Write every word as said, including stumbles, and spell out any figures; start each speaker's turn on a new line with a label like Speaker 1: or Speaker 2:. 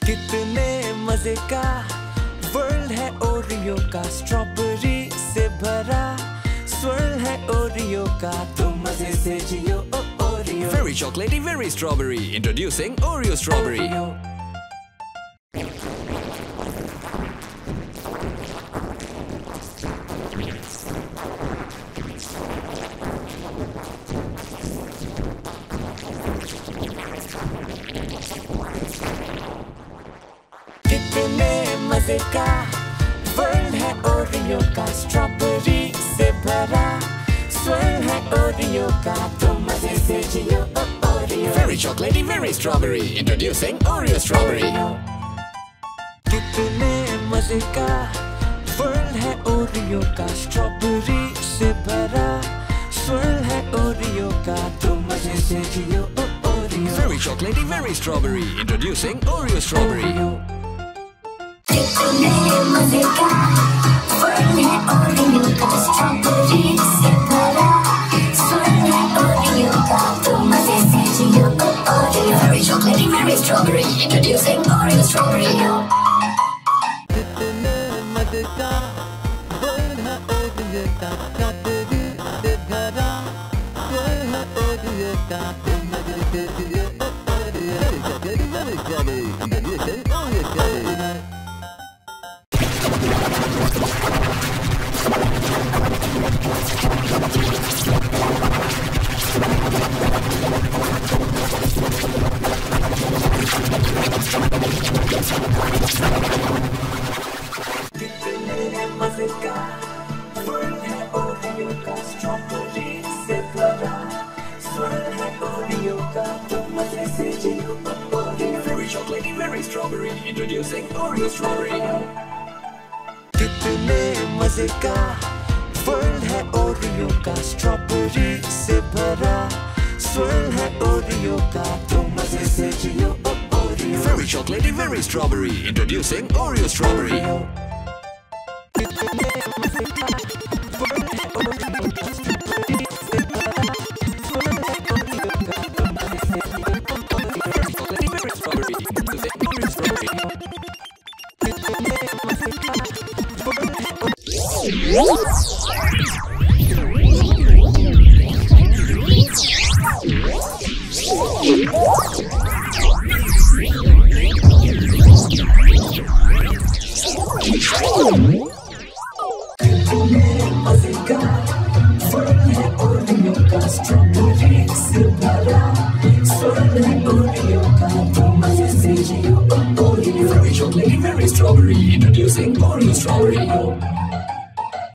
Speaker 1: कितने मजे का वर्ल्ड है ओरियो का, स्ट्रॉबेरी से भरा स्वर्ल है ओरियो का, तुम मजे से जियो Oreo.
Speaker 2: Very chocolatey, very strawberry. Introducing Oreo strawberry.
Speaker 1: कितने मजे का वर्ल्ड है ओरियो का, स्ट्रॉबेरी से भरा स्वर्ल है ओरियो का, तुम मजे से जियो Oreo.
Speaker 2: Very chocolatey, very strawberry. Introducing Oreo strawberry.
Speaker 1: कितने मजे का वर्ल्ड है ओरियो का, स्ट्रॉबेरी से भरा स्वर्ल है ओरियो का, तुम मजे से जियो Oreo.
Speaker 2: Very chocolatey, very strawberry. Introducing Oreo strawberry.
Speaker 3: कितने मजे का वर्ल्ड है ओरियो का, स्ट्रॉबेरी से भरा स्वर्ल है ओरियो का, तुम मजे से जियो Oreo. Very chocolatey, very strawberry. Introducing Oreo strawberry.
Speaker 1: कितने मजे का वर्ल्ड है ओरियो का, स्ट्रॉबेरी से भरा स्वर्ल है ओरियो का, तुम मजे से जियो Oreo. Very very very introducing Oreo strawberry. कितने मजे का वर्ल्ड है ओरियो का, स्ट्रॉबेरी से भरा स्वर्ल है ओरियो का, तुम मजे से जियो Oreo.
Speaker 2: Very chocolatey, very strawberry. Introducing Oreo strawberry.
Speaker 1: कितने मजे का वर्ल्ड है ओरियो का, स्ट्रॉबेरी से भरा स्वर्ल है ओरियो का, तुम मजे से जियो Oreo.
Speaker 2: Very chocolatey, very strawberry. Introducing Oreo strawberry.
Speaker 1: कितने मजे का वर्ल्ड है ओरियो का, स्ट्रॉबेरी से भरा स्वर्ल है ओरियो का, तुम मजे से जियो Oreo.
Speaker 2: Very chocolatey, very strawberry. Introducing Oreo strawberry.
Speaker 1: कितने मजे का वर्ल्ड है मजे का वर्ल्ड है ओरियो का, स्ट्रॉबेरी से भरा स्वर्ल है ओरियो का, तुम मजे से जियो Oreo.
Speaker 2: Very chocolatey, very strawberry. Introducing Oreo strawberry.